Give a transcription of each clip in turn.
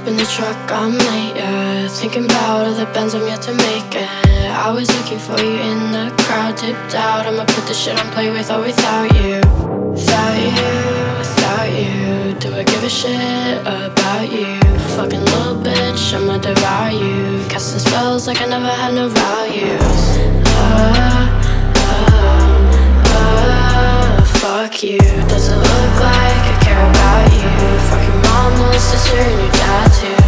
up in the truck, I'm late, yeah. Thinking about all the bends I'm yet to make, yeah. I was looking for you in the crowd, tipped out. I'ma put the shit on play with or without you. Without you, without you. Do I give a shit about you? Fucking little bitch, I'ma devour you. Casting spells like I never had no values. Fuck you, doesn't look like I care about you. Fuck your mom, little sister, and your dad too.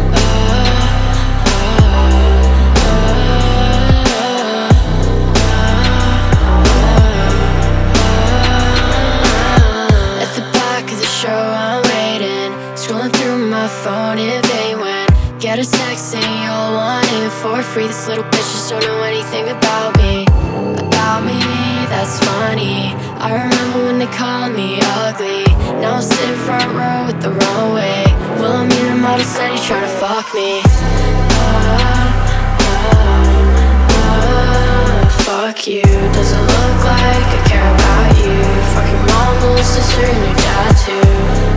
At the back of the show, I'm waiting, scrolling through my phone, it ain't when get a text saying you'll want it for free. This little bitch just don't know anything about me. About me, that's funny. I remember when they called me ugly. Now I'm sitting front row with the wrong way. Will I meet him out of steady trying to fuck me? Fuck you, doesn't look like I care about you. Fuck your mom, little sister, and your dad too.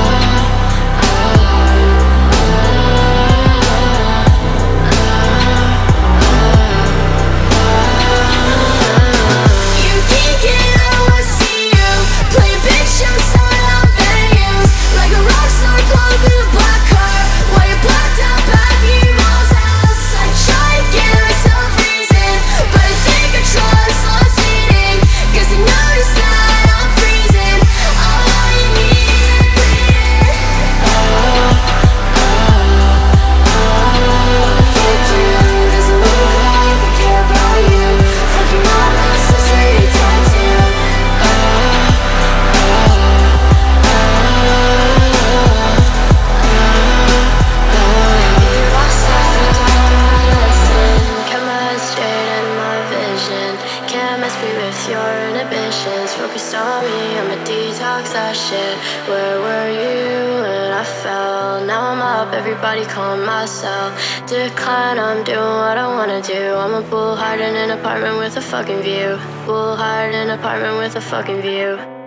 Everybody calling myself decline, I'm doing what I wanna do. I'm a bull hired in an apartment with a fucking view. Bull hired in an apartment with a fucking view.